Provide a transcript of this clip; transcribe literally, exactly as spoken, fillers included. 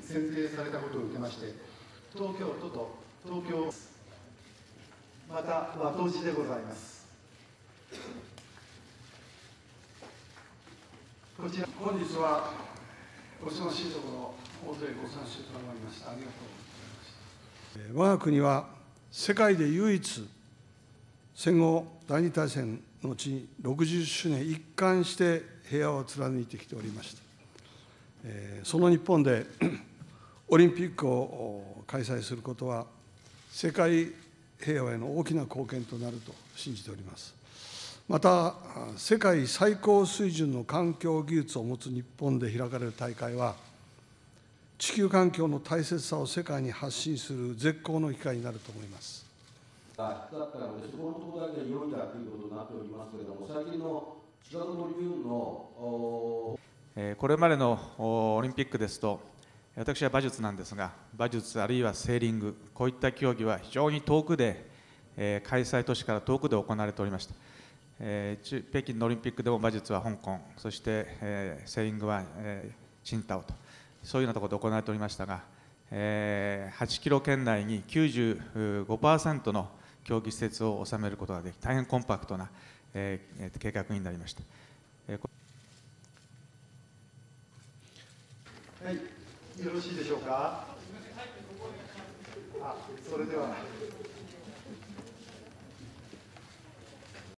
選定されたことを受けまして、東京都と東京、また和当寺でございます。こちら、本日はお忙しいところ、大勢ご参集となりました。ありがとうございました。我が国は世界で唯一、戦後第二大戦の後にろくじゅっしゅうねん一貫して平和を貫いてきておりました。その日本でオリンピックを開催することは、世界平和への大きな貢献となると信じております。また、世界最高水準の環境技術を持つ日本で開かれる大会は、地球環境の大切さを世界に発信する絶好の機会になると思います。 だったので、そこのところだけで良いだということになっておりますけれども、最近のシカゴトリビューンのこれまでのオリンピックですと、私は馬術なんですが、馬術あるいはセーリング、こういった競技は非常に遠くで、開催都市から遠くで行われておりました。北京のオリンピックでも馬術は香港、そしてセーリングは青島と、そういうようなところで行われておりましたが、はちキロ圏内に きゅうじゅうごパーセント の競技施設を収めることができ、大変コンパクトな計画になりました。 はい、よろしいでしょうか。